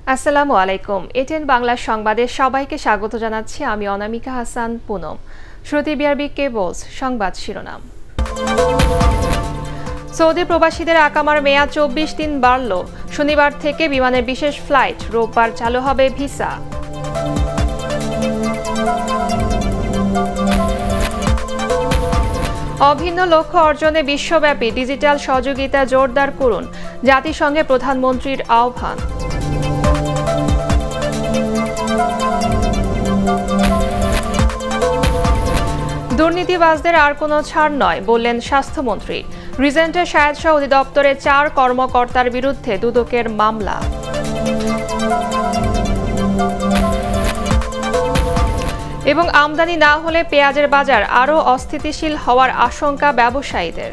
আসসালামু আলাইকুম। এটিএন বাংলা সংবাদে সবাইকে স্বাগত জানাচ্ছি আমি অনামিকা হাসান পুনম। শুরুতে বিআরবি কেবলস সংবাদ শিরোনাম। সৌদি প্রবাসীদের আকামার মেয়াদ 24 দিন বাড়ল। শনিবার থেকে বিমানের বিশেষ ফ্লাইট, রোববার চালু হবে ভিসা। অভিন্ন লক্ষ্য অর্জনে বিশ্বব্যাপী ডিজিটাল সহযোগিতা জোরদার করুন, জাতিসংঘে প্রধানমন্ত্রীর আহ্বান। দুর্নীতিবাজদের আর কোনো ছাড় নয় বললেন স্বাস্থ্যমন্ত্রী। রিজেন্টের শাহেদশাহ অধিদপ্তরের 4 কর্মকর্তার বিরুদ্ধে দুদকের মামলা। এবং আমদানি না হলে পেঁয়াজের বাজার আরও অস্থিতিশীল হওয়ার আশঙ্কা ব্যবসায়ীদের।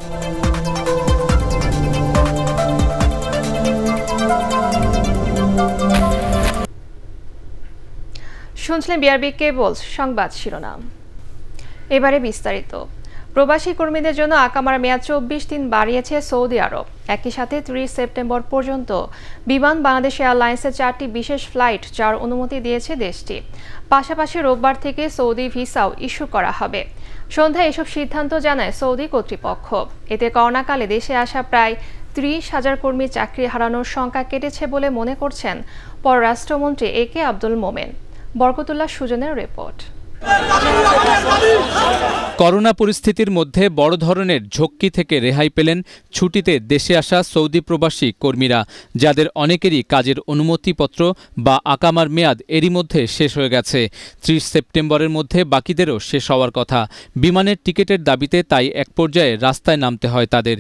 শুনছিলেন বিআরবি কেবলস সংবাদ শিরোনাম। এবারে বিস্তারিত। প্রবাসী কর্মীদের জন্য আকামার মেয়াদ 24 দিন বাড়িয়েছে সৌদি আরব। একই সাথে 30 সেপ্টেম্বর পর্যন্ত বিমান বাংলাদেশ এয়ারলাইন্সের 4টি বিশেষ ফ্লাইট যাওয়ার অনুমতি দিয়েছে দেশটি। পাশাপাশি রোববার থেকে সৌদি ভিসাও ইস্যু করা হবে। সন্ধ্যায় এসব সিদ্ধান্ত জানায় সৌদি কর্তৃপক্ষ। এতে করোনাকালে দেশে আসা প্রায় 30,000 কর্মী চাকরি হারানোর শঙ্কা কেটেছে বলে মনে করছেন পররাষ্ট্রমন্ত্রী এ কে আব্দুল মোমেন। বরকতুল্লাহ সুজনের রিপোর্ট। করোনা পরিস্থিতির মধ্যে বড় ধরনের ঝক্কি থেকে রেহাই পেলেন ছুটিতে দেশে আসা সৌদি প্রবাসী কর্মীরা, যাদের অনেকেরই কাজের অনুমতিপত্র বা আকামার মেয়াদ এরই মধ্যে শেষ হয়ে গেছে। 30 সেপ্টেম্বরের মধ্যে বাকিদেরও শেষ হওয়ার কথা। বিমানের টিকিটের দাবিতে তাই এক পর্যায়ে রাস্তায় নামতে হয় তাদের।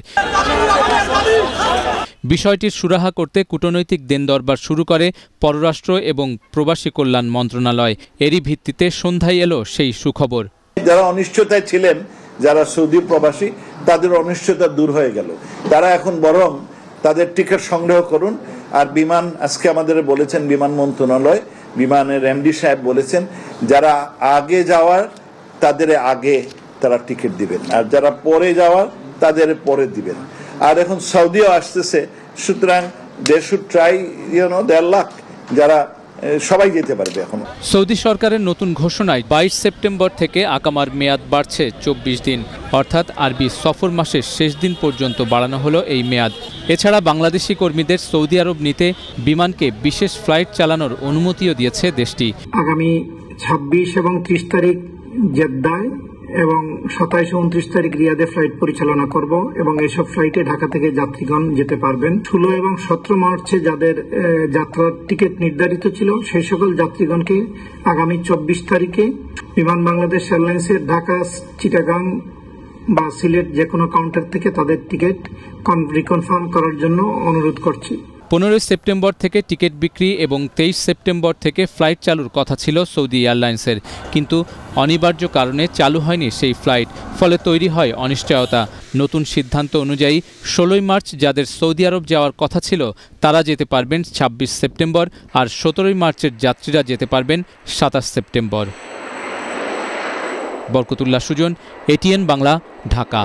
বিষয়টির সুরাহা করতে কূটনৈতিক দেন দরবার শুরু করে পররাষ্ট্র এবং প্রবাসী কল্যাণ মন্ত্রণালয়। এরই ভিত্তিতে সন্ধ্যায় এলো সেই সুখবর। যারা অনিশ্চয়তায় ছিলেন, যারা সৌদি প্রবাসী, তাদের অনিশ্চয়তা দূর হয়ে গেল। তারা এখন বরং তাদের টিকিট সংগ্রহ করুন। আর বিমান আজকে আমাদের বলেছেন, বিমান মন্ত্রণালয়, বিমানের এমডি সাহেব বলেছেন, যারা আগে যাওয়ার তাদের আগে তারা টিকিট দিবেন, আর যারা পরে যাওয়ার তাদের পরে দিবেন। আর এখন সৌদিও আসতেছে, সুতরাং দে শুড ট্রাই, দেড় লাখ যারা সবাই যেতে পারবে। এখন সৌদি সরকারের নতুন ঘোষণায় 22 সেপ্টেম্বর থেকে আকামার মেয়াদ বাড়ছে 24 দিন, অর্থাৎ আরবি সফর মাসের শেষ দিন পর্যন্ত বাড়ানো হলো এই মেয়াদ। এছাড়া বাংলাদেশি কর্মীদের সৌদি আরব নিতে বিমানকে বিশেষ ফ্লাইট চালানোর অনুমতিও দিয়েছে দেশটি। আগামী 26 এবং 30 তারিখ জেদ্দায় এবং 27 ও 29 তারিখ রিয়াদে ফ্লাইট পরিচালনা করব এবং এইসব ফ্লাইটে ঢাকা থেকে যাত্রীগণ যেতে পারবেন। 16 এবং 17 মার্চে যাদের যাত্রার টিকিট নির্ধারিত ছিল সেই সকল যাত্রীগণকে আগামী 24 তারিখে বিমান বাংলাদেশ এয়ারলাইন্সের ঢাকা, চিটাগাং বা সিলেট যে কোনো কাউন্টার থেকে তাদের টিকিট রিকনফার্ম করার জন্য অনুরোধ করছি। 15 সেপ্টেম্বর থেকে টিকিট বিক্রি এবং 23 সেপ্টেম্বর থেকে ফ্লাইট চালুর কথা ছিল সৌদি এয়ারলাইন্সের, কিন্তু অনিবার্য কারণে চালু হয়নি সেই ফ্লাইট। ফলে তৈরি হয় অনিশ্চয়তা। নতুন সিদ্ধান্ত অনুযায়ী 16 মার্চ যাদের সৌদি আরব যাওয়ার কথা ছিল তারা যেতে পারবেন 26 সেপ্টেম্বর, আর 17 মার্চের যাত্রীরা যেতে পারবেন 27 সেপ্টেম্বর। বরকতুল্লাহ সুজন, এটিএন বাংলা, ঢাকা।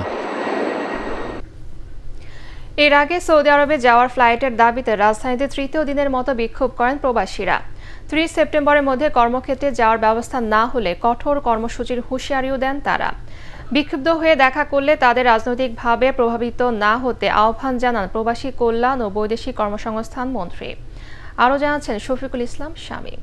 এর আগে সৌদি আরবে যাওয়ার ফ্লাইটের দাবিতে রাজধানীতে তৃতীয় দিনের মতো বিক্ষোভ করেন প্রবাসীরা। 30 সেপ্টেম্বরের মধ্যে কর্মক্ষেত্রে যাওয়ার ব্যবস্থা না হলে কঠোর কর্মসূচির হুঁশিয়ারিও দেন তারা। বিক্ষুব্ধ হয়ে দেখা করলে তাদের রাজনৈতিকভাবে প্রভাবিত না হতে আহ্বান জানান প্রবাসী কল্যাণ ও বৈদেশিক কর্মসংস্থান মন্ত্রী। আরও জানাচ্ছেন শফিকুল ইসলাম শামীম।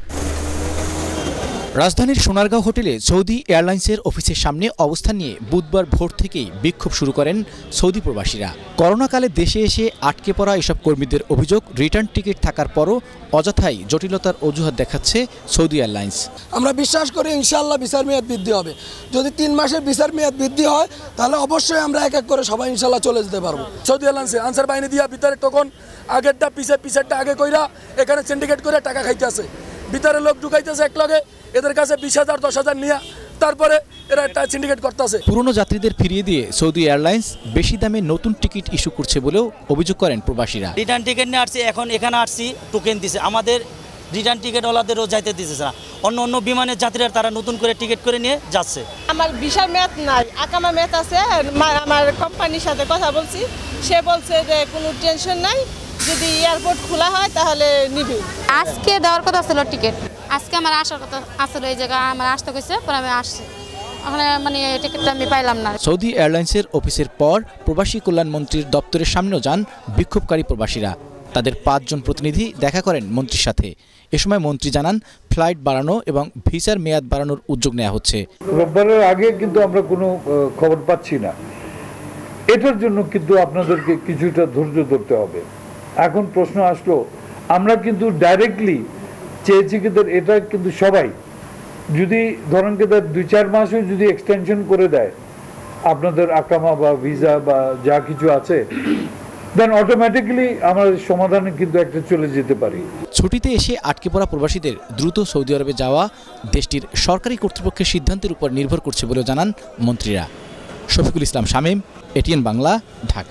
রাজধানীর সোনারগাঁও হোটেলে সৌদি এয়ারলাইন্সের অফিসের সামনে অবস্থান নিয়ে বুধবার ভোর থেকেই বিক্ষোভ শুরু করেন সৌদি প্রবাসীরা। করোনাকালে দেশে এসে আটকে পড়া এসব কর্মীদের অভিযোগ, রিটার্ন টিকিট থাকার পরও অযথাই জটিলতার অজুহাত দেখাচ্ছে সৌদি এয়ারলাইন্স। আমরা বিশ্বাস করি ইনশাআল্লাহ ভিসার মেয়াদ বৃদ্ধি হবে। যদি 3 মাসের ভিসার মেয়াদ বৃদ্ধি হয় তাহলে অবশ্যই আমরা এক এক করে সবাই ইনশাআল্লাহ চলে যেতে পারবো। সৌদি এয়ারলাইন্সে আনসার বাহিনী দিয়া ভিতরে তখন আগেরটা পিছেরটা আগে কইরা এখানে সিন্ডিকেট করে টাকা খাইতেছে, ভিতরে লোক ঢুকাইতেছে এক লগে, এদের কাছে 20,000 10,000 নিয়ে তারপরে এরা একটা সিন্ডিকেট করতেছে। পুরনো যাত্রীদের ফিরিয়ে দিয়ে সৌদি এয়ারলাইন্স বেশি দামে নতুন টিকিট ইস্যু করছে বলেও অভিযোগ করেন প্রবাসীরা। রিটার্ন টিকিট নিয়ে আসছি, এখন এখানে আসছি টোকেন দিছে, আমাদের রিটার্ন টিকিটওয়ালাদেরও যাইতে দিতেছে না। অন্য বিমানের যাত্রীরা তারা নতুন করে টিকিট করে নিয়ে যাচ্ছে। আমার ভিসার মেয়াদ নাই, আকামা মেয়াদ আছে। আমার কোম্পানির সাথে কথা বলছি, সে বলছে যে কোনো টেনশন নাই, যদি এয়ারপোর্ট খোলা হয় তাহলে নিবে। আজকে দেওয়ার কথা ছিল টিকিট, আজকে আমার আসার কথা আসলে এই জায়গায় আমার আসতে কইছে, পরে আমি আসছি, ওখানে মানে টিকিটটা আমি পাইলাম না। সৌদি এয়ারলাইন্সের অফিসের পর প্রবাসী কল্যাণ মন্ত্রীর দপ্তরের সামনেও যান বিক্ষোভকারী প্রবাসীরা। তাদের 5 জন প্রতিনিধি দেখা করেন মন্ত্রীর সাথে। এ সময় মন্ত্রী জানান ফ্লাইট বাড়ানো এবং ভিসার মেয়াদ বাড়ানোর উদ্যোগ নেওয়া হচ্ছে। রোববারের আগে কিন্তু আমরা কোনো খবর পাচ্ছি না, এটার জন্য কিন্তু আপনাদেরকে কিছুটা ধৈর্য ধরতে হবে। এখন প্রশ্ন আসলো, আমরা কিন্তু ডাইরেক্টলি চেয়েছি কিন্তু এটা কিন্তু সবাই যদি ধরেন কি 2-4 মাসও যদি এক্সটেনশন করে দেয় আপনাদের আকামা বা ভিসা বা যা কিছু আছে, দেন অটোমেটিক্যালি আমাদের সমাধানে কিন্তু একটা চলে যেতে পারি। ছুটিতে এসে আটকে পড়া প্রবাসীদের দ্রুত সৌদি আরবে যাওয়া দেশটির সরকারি কর্তৃপক্ষের সিদ্ধান্তের উপর নির্ভর করছে বলেও জানান মন্ত্রীরা। শফিকুল ইসলাম শামীম, এটিএন বাংলা, ঢাকা।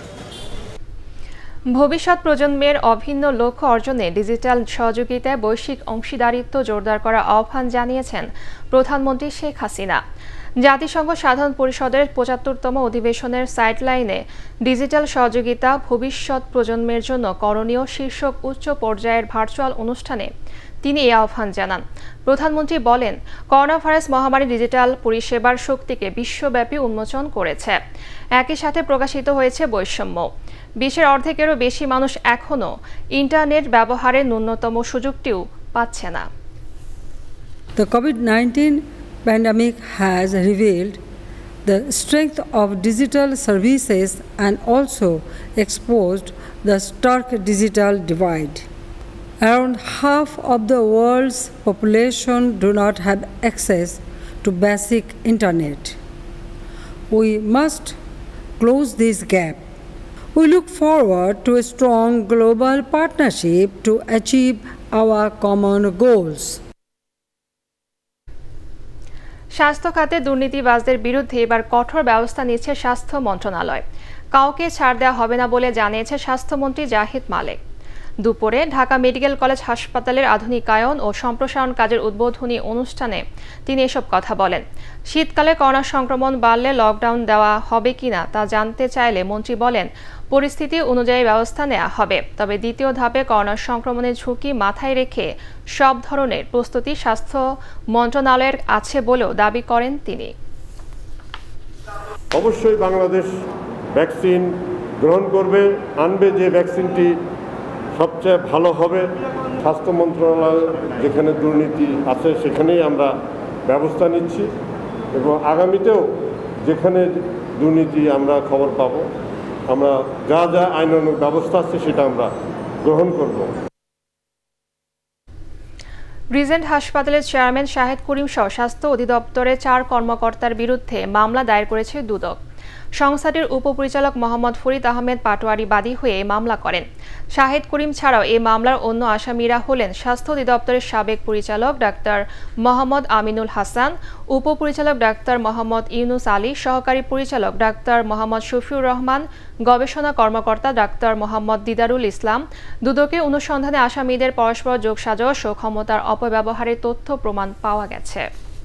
ভবিষ্যৎ প্রজন্মের অভিন্ন লক্ষ্য অর্জনে ডিজিটাল সহযোগিতায় বৈশ্বিক অংশীদারিত্ব জোরদার করার আহ্বান জানিয়েছেন প্রধানমন্ত্রী শেখ হাসিনা। জাতিসংঘ সাধারণ পরিষদের 75তম অধিবেশনের সাইডলাইনে ডিজিটাল সহযোগিতা ভবিষ্যৎ প্রজন্মের জন্য করণীয় শীর্ষক উচ্চ পর্যায়ের ভার্চুয়াল অনুষ্ঠানে তিনি এই আহ্বান জানান। প্রধানমন্ত্রী বলেন, করোনা ভাইরাস মহামারী ডিজিটাল পরিষেবার শক্তিকে বিশ্বব্যাপী উন্মোচন করেছে। একই সাথে প্রকাশিত হয়েছে বৈষম্য। বিশ্বের অর্ধেকেরও বেশি মানুষ এখনও ইন্টারনেট ব্যবহারের ন্যূনতম সুযোগটিও পাচ্ছে না। The COVID-19 pandemic has revealed the strength of digital services and also exposed the stark digital divide. Around half of the world's population do not have access to basic internet. We must close this gap. We look forward to a strong global partnership to achieve our common goals. স্বাস্থ্য খাতে দুর্নীতিবাজদের বিরুদ্ধে এবার কঠোর ব্যবস্থা নিচ্ছে স্বাস্থ্য মন্ত্রণালয়। কাউকে ছাড় দেওয়া হবে না বলে জানিয়েছে স্বাস্থ্যমন্ত্রী জাহিদ মালেক। দুপুরে ঢাকা মেডিকেল কলেজ হাসপাতালের আধুনিকায়ন ও সম্প্রসারণ কাজের উদ্বোধনী অনুষ্ঠানে তিনি এসব কথা বলেন। শীতকালে করোনা সংক্রমণ বাড়লে লকডাউন দেওয়া হবে কিনা তা জানতে চাইলে মন্ত্রী বলেন, পরিস্থিতি অনুযায়ী ব্যবস্থা নেওয়া হবে। তবে দ্বিতীয় ধাপে করোনা সংক্রমণের ঝুঁকি মাথায় রেখে সব ধরনের প্রস্তুতি স্বাস্থ্য মন্ত্রণালয়ের আছে বলেও দাবি করেন তিনি। অবশ্যই বাংলাদেশ ভ্যাকসিন গ্রহণ করবে, আনবে যে ভ্যাকসিনটি সবচেয়ে ভালো হবে। স্বাস্থ্য মন্ত্রণালয় যেখানে দুর্নীতি আছে সেখানেই আমরা ব্যবস্থা নিচ্ছি এবং আগামীতেও যেখানে দুর্নীতি আমরা খবর পাব, আমরা যা যা আইনানুগ ব্যবস্থা আছে সেটা আমরা গ্রহণ করব। রিজেন্ট হাসপাতালের চেয়ারম্যান শাহেদ করিম সহ স্বাস্থ্য অধিদপ্তরের 4 কর্মকর্তার বিরুদ্ধে মামলা দায়ের করেছে দুদক। সংস্থাটির উপপরিচালক মোহাম্মদ ফরিদ আহমেদ পাটোয়ারি বাদী হয়ে মামলা করেন। শাহেদ করিম ছাড়াও এই মামলার অন্য আসামিরা হলেন স্বাস্থ্য অধিদপ্তরের সাবেক পরিচালক ডাক্তার মোহাম্মদ আমিনুল হাসান, উপপরিচালক ডাক্তার মোহাম্মদ ইউনুস আলী, সহকারী পরিচালক ডাক্তার মোহাম্মদ শফিউর রহমান, গবেষণা কর্মকর্তা ডাক্তার মোহাম্মদ দিদারুল ইসলাম। দুদকে অনুসন্ধানে আসামিদের পরস্পর যোগসাজশ ও ক্ষমতার অপব্যবহারের তথ্য প্রমাণ পাওয়া গেছে।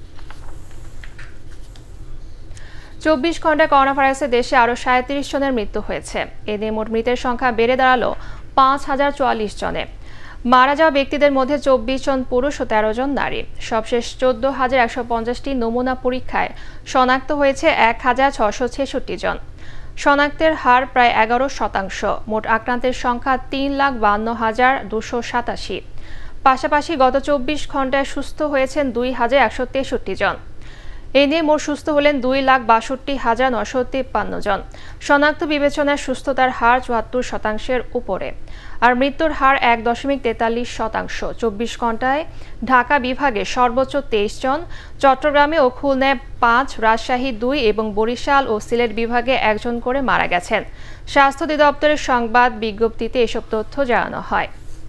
24 ঘন্টায় করোনা ভাইরাসে দেশে আরও 37 জনের মৃত্যু হয়েছে। এ নিয়ে মোট মৃতের সংখ্যা বেড়ে দাঁড়ালো 5044 জনে। মারা যাওয়া ব্যক্তিদের মধ্যে 24 জন পুরুষ ও 13 জন নারী। সবশেষ 14,150টি নমুনা পরীক্ষায় শনাক্ত হয়েছে 1,666 জন। শনাক্তের হার প্রায় 11%। মোট আক্রান্তের সংখ্যা 3,52,287। পাশাপাশি গত 24 ঘন্টায় সুস্থ হয়েছেন 2,163 জন। এ নিয়ে মোট সুস্থ হলেন 2,62,953 জন। শনাক্ত বিবেচনায় সুস্থতার হার 74% উপরে। আর মৃত্যুর হার 1.43%। 24 ঘন্টায় ঢাকা বিভাগে সর্বোচ্চ 23 জন, চট্টগ্রামে ও খুলনায় 5, রাজশাহী 2 এবং বরিশাল ও সিলেট বিভাগে 1 জন করে মারা গেছেন। স্বাস্থ্য অধিদপ্তরের সংবাদ বিজ্ঞপ্তিতে এসব তথ্য জানানো হয়।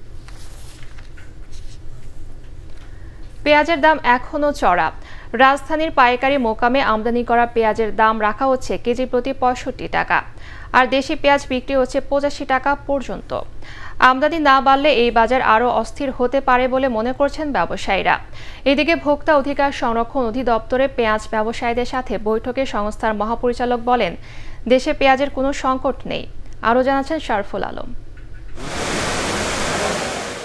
পেঁয়াজের দাম এখনও চড়া। রাজধানীর পাইকারি মোকামে আমদানি করা পেঁয়াজের দাম রাখা হচ্ছে কেজি প্রতি 65 টাকা, আর দেশি পেঁয়াজ বিক্রি হচ্ছে 85 টাকা পর্যন্ত। আমদানি না বাড়লে এই বাজার আরও অস্থির হতে পারে বলে মনে করছেন ব্যবসায়ীরা। এদিকে ভোক্তা অধিকার সংরক্ষণ অধিদপ্তরে পেঁয়াজ ব্যবসায়ীদের সাথে বৈঠকে সংস্থার মহাপরিচালক বলেন, দেশে পেঁয়াজের কোনো সংকট নেই। আরও জানাচ্ছেন শারফুল আলম।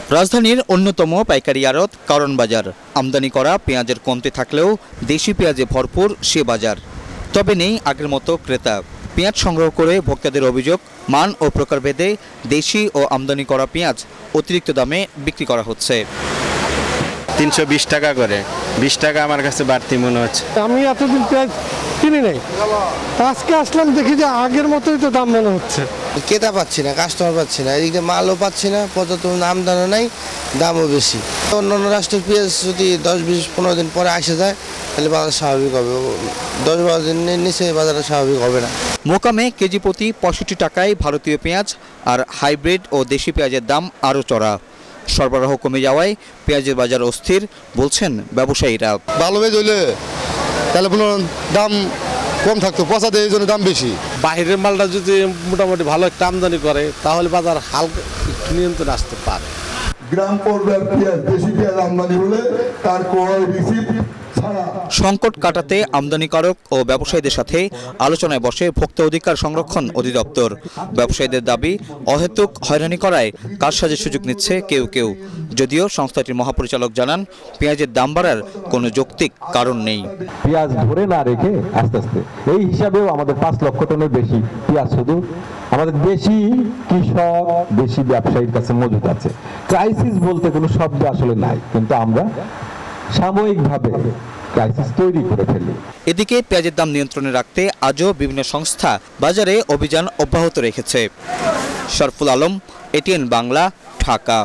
রাজধানীর অন্যতম পাইকারি আড়ত কারণ বাজার। আমদানি করা পেঁয়াজের কমতে থাকলেও দেশি পেঁয়াজে ভরপুর সে বাজার। তবে নেই আগের মতো ক্রেতা। পেঁয়াজ সংগ্রহ করে ভোক্তাদের অভিযোগ, মান ও প্রকারভেদে দেশি ও আমদানি করা পেঁয়াজ অতিরিক্ত দামে বিক্রি করা হচ্ছে। 320 টাকা করে, 20 টাকা আমার কাছে বাড়তি মনে হচ্ছে। আমি এতদিন পেঁয়াজ কিনি নাই, আজকে আসলাম দেখি যে আগের মতোই তো দাম মনে হচ্ছে। ক্রেতা পাচ্ছি না, কাস্টমার পাচ্ছি না, এদিকে মালও পাচ্ছি না, পর্যাপ্ত আমদানি নাই, দামও বেশি। অন্যান্য রাষ্ট্রের পেঁয়াজ যদি 10-20-15 দিন পরে আসে যায় তাহলে বাজার স্বাভাবিক হবে, 10-12 দিনের নিচে বাজারে স্বাভাবিক হবে না। মোকামে কেজি প্রতি 65 টাকায় ভারতীয় পেঁয়াজ, আর হাইব্রিড ও দেশি পেঁয়াজের দাম আরও চড়া। সরবরাহ কমে যাওয়ায় পেঁয়াজের বাজার অস্থির বলছেন ব্যবসায়ীরা। ভালো পেঁয়াজ হইলে তাহলে দাম কম থাকতো, পচা দিয়ে এই জন্য দাম বেশি। বাইরের মালটা যদি মোটামুটি ভালো একটা আমদানি করে তাহলে বাজার হালকা নিয়ন্ত্রণে আসতে পারে। গ্রাম পর্যায়ের পেঁয়াজ, দেশি পেঁয়াজ আমদানি হলে তার ক্রয় রিসিপ্ট ছাড়া। সংকট কাটাতে আমদানিকারক ও ব্যবসায়ীদের সাথে আলোচনায় বসে ভোক্তা অধিকার সংরক্ষণ অধিদপ্তর। ব্যবসায়ীদের দাবি, অহেতুক হয়রানি করায় কারসাজির সুযোগ নিচ্ছে কেউ কেউ। যদিও সংস্থাটির মহাপরিচালক জানান, পেঁয়াজের দাম বাড়ার কোনো যৌক্তিক কারণ নেই। পেঁয়াজ ধরে না রেখে আস্তে আস্তে এই হিসাবেও আমাদের 5 লক্ষ টনের বেশি পেঁয়াজ শুধু আমাদের দেশি কৃষক, দেশি ব্যবসায়ীর কাছে মজুদ আছে। ক্রাইসিস বলতে কোনো শব্দ আসলে নাই, কিন্তু আমরা সাময়িকভাবে ক্রাইসিস তৈরি করে ফেলি। এদিকে পেঁয়াজের দাম নিয়ন্ত্রণে রাখতে আজও বিভিন্ন সংস্থা বাজারে অভিযান অব্যাহত রেখেছে। শরফুল আলম, এটিএন বাংলা, ঢাকা।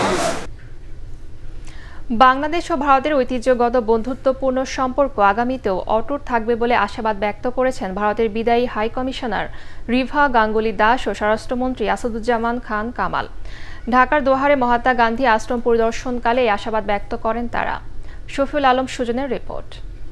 বাংলাদেশ ও ভারতের ঐতিহ্যগত বন্ধুত্বপূর্ণ সম্পর্ক আগামীতেও অটুট থাকবে বলে আশাবাদ ব্যক্ত করেছেন ভারতের বিদায়ী হাই কমিশনার রিভা গাঙ্গুলি দাস ও স্বরাষ্ট্রমন্ত্রী আসাদুজ্জামান খান কামাল। ঢাকার দোহারে মহাত্মা গান্ধী আশ্রম পরিদর্শনকালে এই আশাবাদ ব্যক্ত করেন তারা। শফিউল আলম সুজনের রিপোর্ট।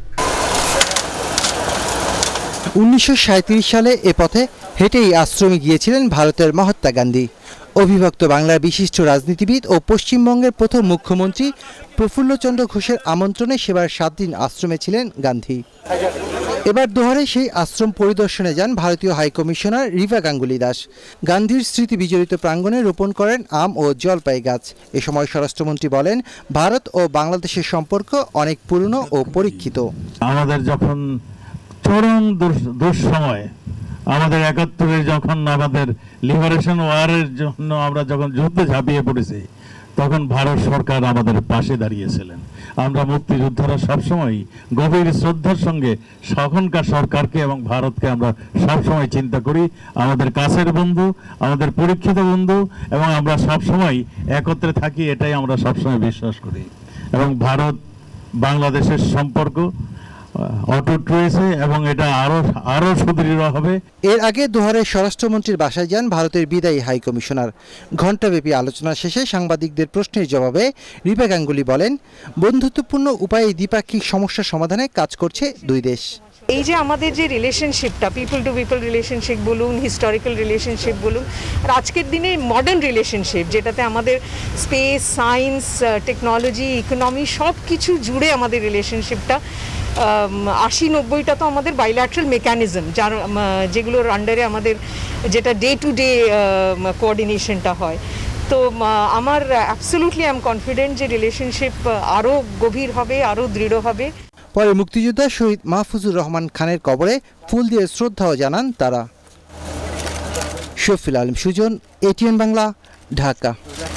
1937 সালে এ পথে হেঁটেই আশ্রমে গিয়েছিলেন ভারতের মহাত্মা গান্ধী। অবিভক্ত বাংলার বিশিষ্ট রাজনীতিবিদ ও পশ্চিমবঙ্গের প্রথম মুখ্যমন্ত্রী প্রফুল্লচন্দ্র ঘোষের আমন্ত্রণে সেবার 7 দিন আশ্রমে ছিলেন গান্ধী। এবার দোহারে সেই আশ্রম পরিদর্শনে যান ভারতীয় হাইকমিশনার রিভা গাঙ্গুলি দাস। গান্ধীর স্মৃতি বিজড়িত প্রাঙ্গণে রোপণ করেন আম ও জলপাই গাছ। এ সময় স্বরাষ্ট্রমন্ত্রী বলেন, ভারত ও বাংলাদেশের সম্পর্ক অনেক পুরনো ও পরীক্ষিত। আমাদের যখন চরম দুঃসময়, আমাদের 71-এ যখন আমাদের লিবারেশন ওয়ারের জন্য আমরা যখন যুদ্ধে ঝাঁপিয়ে পড়েছি, তখন ভারত সরকার আমাদের পাশে দাঁড়িয়েছিলেন। আমরা মুক্তিযোদ্ধারা সবসময় গভীর শ্রদ্ধার সঙ্গে তখনকার সরকারকে এবং ভারতকে আমরা সবসময় চিন্তা করি আমাদের কাছের বন্ধু, আমাদের পরীক্ষিত বন্ধু, এবং আমরা সবসময় একত্রে থাকি, এটাই আমরা সবসময় বিশ্বাস করি। এবং ভারত বাংলাদেশের সম্পর্ক অটুট রয়েছে এবং এটা আরো সুদৃঢ় হবে। এর আগে দোহারের স্বরাষ্ট্রমন্ত্রীর বাসায় যান ভারতের বিদায়ী হাই কমিশনার। ঘণ্টাব্যাপী আলোচনা শেষে সাংবাদিকদের প্রশ্নের জবাবে রিভা গাঙ্গুলি বলেন, বন্ধুত্বপূর্ণ উপায়ে দ্বিপাক্ষিক সমস্যা সমাধানে কাজ করছে দুই দেশ। এই যে আমাদের যে রিলেশনশিপটা, পিপল টু পিপল রিলেশনশিপ বলুন, হিস্টোরিক্যাল রিলেশনশিপ বলুন, আর আজকের দিনে মডার্ন রিলেশনশিপ, যেটাতে আমাদের স্পেস, সায়েন্স, টেকনোলজি, ইকোনমি সব কিছু জুড়ে আমাদের রিলেশনশিপটা। 80-90টা তো আমাদের বাইল্যাটারাল মেকানিজম, যেগুলোর আন্ডারে আমাদের যেটা ডে টু ডে কোঅর্ডিনেশনটা হয়। তো আমার অ্যাবসলিউটলি আই এম কনফিডেন্ট যে রিলেশনশিপ আরও গভীর হবে, আরও দৃঢ় হবে। পরে মুক্তিযোদ্ধা শহীদ মাহফুজুর রহমান খানের কবরে ফুল দিয়ে শ্রদ্ধাও জানান তারা। শফিউল আলম সুজন, এটিএন বাংলা, ঢাকা।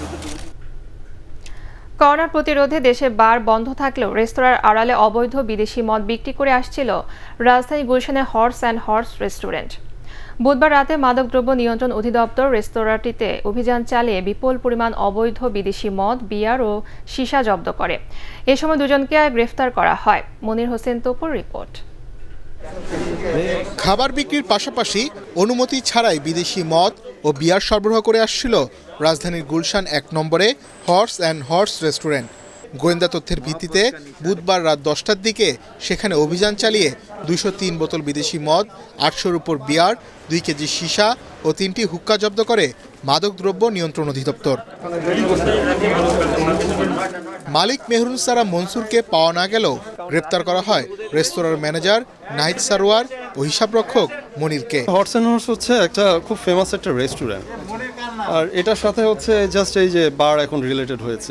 করোনা প্রতিরোধে দেশে বার বন্ধ থাকলেও রেস্তোরাঁর আড়ালে অবৈধ বিদেশি মদ বিক্রি করে আসছিল রাজধানী গুলশানের হর্স অ্যান্ড হর্স রেস্টুরেন্ট। বুধবার রাতে মাদকদ্রব্য নিয়ন্ত্রণ অধিদপ্তর রেস্তোরাঁটিতে অভিযান চালিয়ে বিপুল পরিমাণ অবৈধ বিদেশি মদ, বিয়ার ও সীসা জব্দ করে। এ সময় দুজনকে গ্রেফতার করা হয়। মনির হোসেন তোপুর রিপোর্ট। খাবার বিক্রির পাশাপাশি অনুমতি ছাড়াই বিদেশি মদ ও বিয়ার সরবরাহ করে আসছিল রাজধানীর গুলশান 1 নম্বরে হর্স অ্যান্ড হর্স রেস্টুরেন্ট। গোয়েন্দা তথ্যের ভিত্তিতে বুধবার রাত 10টার দিকে সেখানে অভিযান চালিয়ে 203 বোতল বিদেশি মদ, 800-র উপর বিয়ার, 2 কেজি সীসা ও 3টি হুক্কা জব্দ করে মাদকদ্রব্য নিয়ন্ত্রণ অধিদপ্তর। মালিক মেহরুনসারা মনসুরকে পাওয়া না গেলেও গ্রেপ্তার করা হয় রেস্তোরাঁর ম্যানেজার নাহিদ সারোয়ার ও হিসাবরক্ষক মনিরকে। হর্স অ্যান্ড হর্স হচ্ছে একটা খুব ফেমাস একটা রেস্টুরেন্ট। আর এটার সাথে হচ্ছে জাস্ট এই যে বার এখন রিলেটেড হয়েছে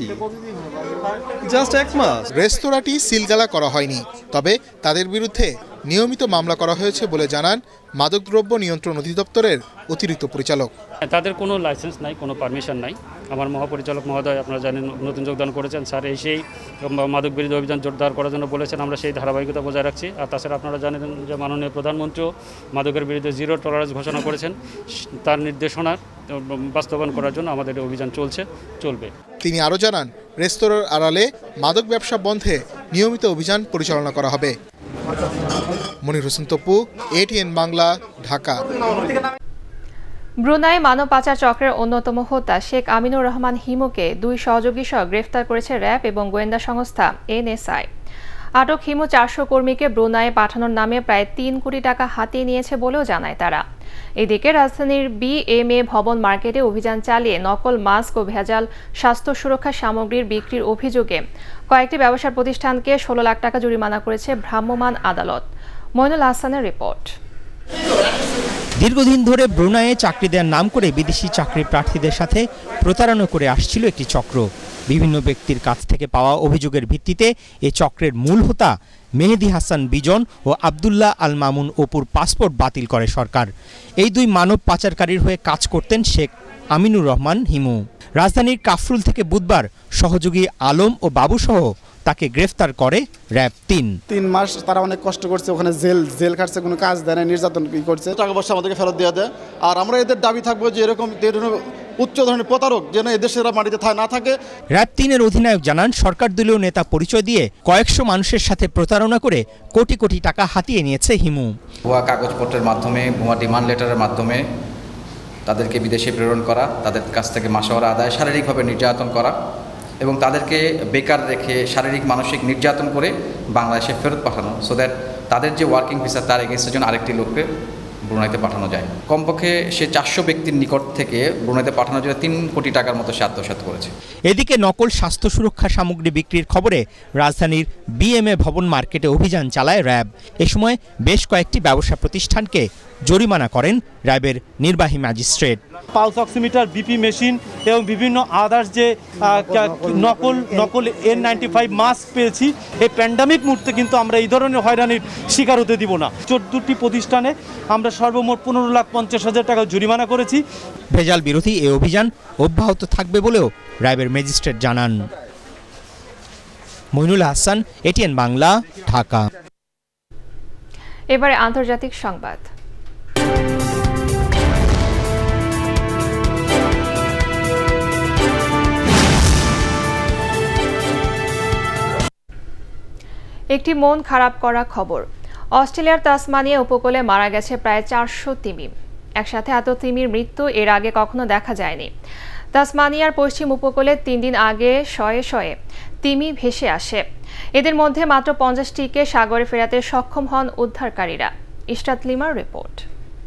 জাস্ট 1 মাস। রেস্তোরাঁটি সিলগালা করা হয়নি, তবে তাদের বিরুদ্ধে নিয়মিত মামলা করা হয়েছে বলে জানান মাদকদ্রব্য নিয়ন্ত্রণ অধিদপ্তরের অতিরিক্ত পরিচালক। তাদের কোনো লাইসেন্স নাই, কোনো পারমিশন নাই। আমার মহাপরিচালক মহোদয় আপনারা জানেন নতুন যোগদান করেছেন, স্যার সেই মাদক বিরোধী অভিযান জোরদার করার জন্য বলেছেন, আমরা সেই ধারাবাহিকতা বজায় রাখছি। আর তাছাড়া আপনারা জানেন যে মাননীয় প্রধানমন্ত্রীও মাদকের বিরুদ্ধে 0 টলারেন্স ঘোষণা করেছেন, তার নির্দেশনার বাস্তবায়ন করার জন্য আমাদের অভিযান চলবে। তিনি আরও জানান, রেস্তোরাঁর আড়ালে মাদক ব্যবসা বন্ধে নিয়মিত অভিযান পরিচালনা করা হবে। মনির হোসেন তপু, ATN বাংলা, ঢাকা। ব্রুনাই মানব পাচার চক্রের অন্যতম হোতা শেখ আমিনুর রহমান হিমুকে 2 সহযোগী সহ গ্রেফতার করেছে র্যাব এবং গোয়েন্দা সংস্থা NSI। আটক হিমু 400 কর্মীকে ব্রুনাইয়ে পাঠানোর নামে প্রায় 3 কোটি টাকা হাতিয়ে নিয়েছে বলেও জানায় তারা। এদিকে রাজধানীর BMA ভবন মার্কেটে অভিযান চালিয়ে নকল মাস্ক ও ভেজাল স্বাস্থ্য সুরক্ষা সামগ্রীর বিক্রির অভিযোগে কয়েকটি ব্যবসা প্রতিষ্ঠানকে 16 লাখ টাকা জরিমানা করেছে ভ্রাম্যমাণ আদালত। মইনুল হাসানের রিপোর্ট। দীর্ঘদিন ধরে ব্রুনাইয়ে চাকরি দেওয়ার নাম করে বিদেশি চাকরি প্রার্থীদের সাথে প্রতারণা করে আসছিল একটি চক্র। বিভিন্ন ব্যক্তির কাছ থেকে পাওয়া অভিযোগের ভিত্তিতে এই চক্রের মূল হোতা মেহেদি হাসান বিজন ও আব্দুল্লাহ আল মামুন অপুর পাসপোর্ট বাতিল করে সরকার। এই 2 মানব পাচারকারীর হয়ে কাজ করতেন শেখ আমিনুর রহমান হিমু। রাজধানীর কাফরুল থেকে বুধবার সহযোগী আলম ও বাবু সহ তাকে গ্রেফতার করে র্যাব 3 মাস তারা অনেক কষ্ট করছে, ওখানে জেল খাটছে, কোনো কাজ দেয় না, নির্যাতন করছে। টাকা পয়সা আমাদেরকে ফেরত দেওয়া দেয়। আর আমরা এদের দাবি থাকবো যে এরকম উচ্চ ধরনের প্রতারক যেন এদেশের মাটিতে না থাকে। র্যাব 3-এর অধিনায়ক জানান, সরকার দলীয় নেতা পরিচয় দিয়ে কয়েকশো মানুষের সাথে প্রতারণা করে কোটি কোটি টাকা হাতিয়ে নিয়েছে হিমু। ভুয়া কাগজপত্রের মাধ্যমে, ভুয়া ডিমান্ড লেটারের মাধ্যমে তাদেরকে বিদেশে প্রেরণ করা, তাদের কাছ থেকে মাসোয়ারা আদায়, শারীরিকভাবে নির্যাতন করা এবং তাদেরকে বেকার রেখে শারীরিক মানসিক নির্যাতন করে বাংলাদেশে ফেরত পাঠানো, সো দ্যাট তাদের যে ওয়ার্কিং ভিসা তার এগেইনস্টের জন্য আরেকটি লোককে ব্রুনাইতে পাঠানো যায়। কমপক্ষে সে 400 ব্যক্তির নিকট থেকে ব্রুনাইতে পাঠানোর জন্য 3 কোটি টাকার মতো সে আত্মসাৎ করেছে। এদিকে নকল স্বাস্থ্য সুরক্ষা সামগ্রী বিক্রির খবরে রাজধানীর BMA ভবন মার্কেটে অভিযান চালায় র্যাব। এ সময় বেশ কয়েকটি ব্যবসা প্রতিষ্ঠানকে জরিমানা করেন র্যাবের নির্বাহী magistrate. Pulse oximeter, BP machine এবং বিভিন্ন আদার্স যে নকল N95 মাস্ক পেয়েছি, এই প্যান্ডামিক মুহূর্তে কিন্তু আমরা এই ধরনের হয়রানির শিকার হতে দিব না। 14টি প্রতিষ্ঠানে আমরা সর্বমোট 15,50,000 টাকা জরিমানা করেছি। ভেজাল বিরোধী এই অভিযান অব্যাহত থাকবে বলেও র্যাবের ম্যাজিস্ট্রেট জানান। মইনুল হাসান, ATN বাংলা, ঢাকা। এবারে আন্তর্জাতিক সংবাদ। একটি মন খারাপ করা খবর। অস্ট্রেলিয়ার তাসমানিয়া উপকূলে মারা গেছে প্রায় 400 তিমি। একসাথে এত তিমির মৃত্যু এর আগে কখনো দেখা যায়নি। তাসমানিয়ার পশ্চিম উপকূলে 3 দিন আগে শয়ে শয়ে তিমি ভেসে আসে। এদের মধ্যে মাত্র 50টিকে সাগরে ফেরাতে সক্ষম হন উদ্ধারকারীরা। ইশরাত লিমার রিপোর্ট।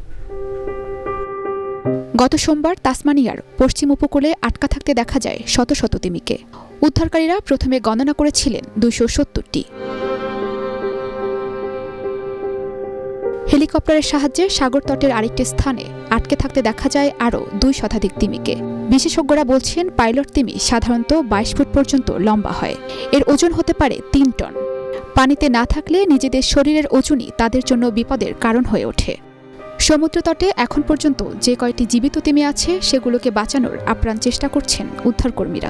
গত সোমবার তাসমানিয়ার পশ্চিম উপকূলে আটকা থাকতে দেখা যায় শত শত তিমিকে। উদ্ধারকারীরা প্রথমে গণনা করেছিলেন 270টি। হেলিকপ্টারের সাহায্যে সাগর তটের আরেকটি স্থানে আটকে থাকতে দেখা যায় আরও 2 শতাধিক তিমিকে। বিশেষজ্ঞরা বলছেন পাইলট তিমি সাধারণত 22 ফুট পর্যন্ত লম্বা হয়। এর ওজন হতে পারে 3 টন। পানিতে না থাকলে নিজেদের শরীরের ওজনই তাদের জন্য বিপদের কারণ হয়ে ওঠে। সমুদ্রতটে এখন পর্যন্ত যে কয়টি জীবিত তিমি আছে সেগুলোকে বাঁচানোর আপ্রাণ চেষ্টা করছেন উদ্ধারকর্মীরা।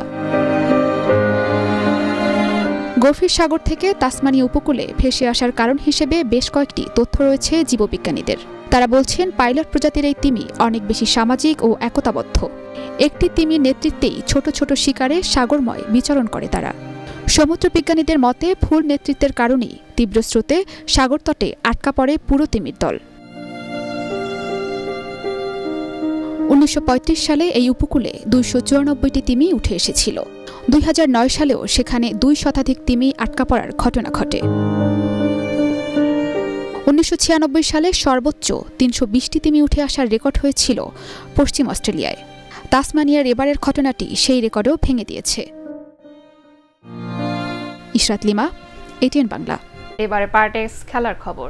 গভীর সাগর থেকে তাসমানিয়া উপকূলে ভেসে আসার কারণ হিসেবে বেশ কয়েকটি তথ্য রয়েছে জীববিজ্ঞানীদের। তারা বলছেন পাইলট প্রজাতির এই তিমি অনেক বেশি সামাজিক ও একতাবদ্ধ। একটি তিমির নেতৃত্বেই ছোট ছোট শিকারে সাগরময় বিচরণ করে তারা। সমুদ্রবিজ্ঞানীদের মতে ভুল নেতৃত্বের কারণেই তীব্র স্রোতে সাগর তটে আটকা পড়ে পুরো তিমির দল। 1935 সালে এই উপকূলে 294টি তিমি উঠে এসেছিল। 2009 সালেও সেখানে 2 শতাধিক তিমি আটকা পড়ার ঘটনা ঘটে। 1996 সালে সর্বোচ্চ 320টি তিমি উঠে আসার রেকর্ড হয়েছিল পশ্চিম অস্ট্রেলিয়ায়। তাসমানিয়ার এবারের ঘটনাটি সেই রেকর্ডও ভেঙে দিয়েছে। ইশরাত লিমা, ATN বাংলা। এবারে পার্টেক্স খেলার খবর।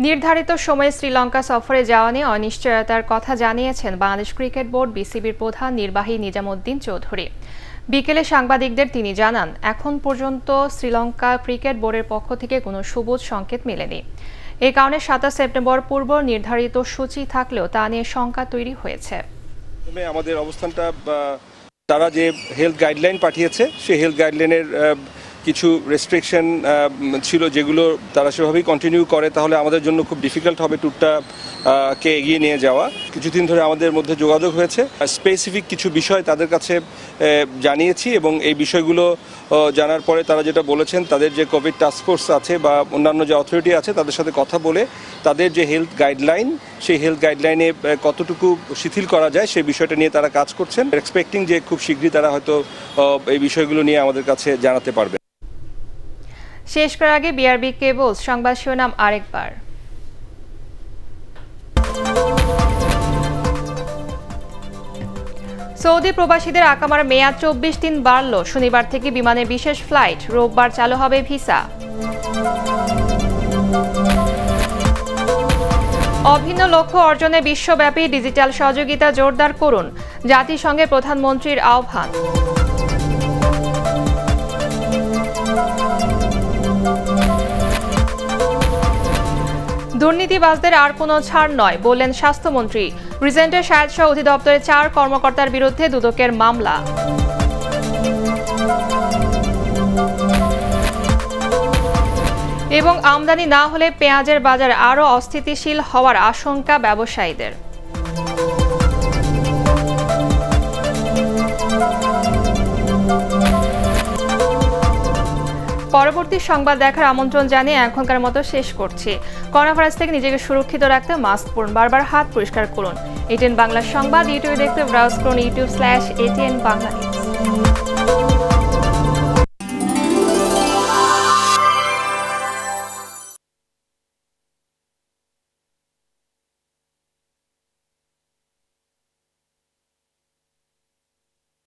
নির্ধারিত সময়ে শ্রীলঙ্কা সফরে যাওয়া নিয়ে অনিশ্চয়তার কথা জানিয়েছেন বাংলাদেশ ক্রিকেট বোর্ড বিসিবির প্রধান নির্বাহী নিজামুদ্দিন চৌধুরী। বিকেলে সাংবাদিকদের তিনি জানান, এখন পর্যন্ত শ্রীলঙ্কা ক্রিকেট বোর্ডের পক্ষ থেকে কোনো সবুজ সংকেত মেলেনি। এই কারণে 27 সেপ্টেম্বর পূর্ব নির্ধারিত সূচি থাকলেও তা নিয়ে শঙ্কা তৈরি হয়েছে। আমাদের অবস্থানটা তারা যে হেলথ গাইডলাইন পাঠিয়েছে সেই হেলথ গাইডলাইনের কিছু রেস্ট্রিকশন ছিল, যেগুলো তারা সেভাবেই কন্টিনিউ করে তাহলে আমাদের জন্য খুব ডিফিকাল্ট হবে ট্যুরটাকে এগিয়ে নিয়ে যাওয়া। কিছুদিন ধরে আমাদের মধ্যে যোগাযোগ হয়েছে, স্পেসিফিক কিছু বিষয় তাদের কাছে জানিয়েছি এবং এই বিষয়গুলো জানার পরে তারা যেটা বলেছেন, তাদের যে কোভিড টাস্কফোর্স আছে বা অন্যান্য যে অথরিটি আছে তাদের সাথে কথা বলে তাদের যে হেলথ গাইডলাইন সেই হেলথ গাইডলাইনে কতটুকু শিথিল করা যায় সেই বিষয়টা নিয়ে তারা কাজ করছেন। এক্সপেক্টিং যে খুব শীঘ্রই তারা হয়তো এই বিষয়গুলো নিয়ে আমাদের কাছে জানাতে পারবে। শেষ করার আগে বিআরবি কেবলস সংবাদ শিরোনাম আরেকবার। সৌদি প্রবাসীদের আকামার মেয়াদ 24 দিন বাড়ল। শনিবার থেকে বিমানে বিশেষ ফ্লাইট, রোববার চালু হবে ভিসা। অভিন্ন লক্ষ্য অর্জনে বিশ্বব্যাপী ডিজিটাল সহযোগিতা জোরদার করুন, জাতিসংঘের প্রধানমন্ত্রীর আহ্বান। দুর্নীতিবাজদের আর কোনো ছাড় নয় বললেন স্বাস্থ্যমন্ত্রী। রিজেন্টের সায়েদসহ অধিদপ্তরের 4 কর্মকর্তার বিরুদ্ধে দুদকের মামলা। এবং আমদানি না হলে পেঁয়াজের বাজার আরও অস্থিতিশীল হওয়ার আশঙ্কা ব্যবসায়ীদের। পরবর্তী সংবাদ দেখার আমন্ত্রণ জানিয়ে এখনকার মতো শেষ করছি। করোনা ভাইরাস থেকে নিজেকে সুরক্ষিত রাখতে মাস্ক পরুন, বারবার হাত পরিষ্কার করুন। ATN বাংলা সংবাদ ইউটিউবে দেখতে ব্রাউজ করুন youtube/ATN বাংলা নিউজ।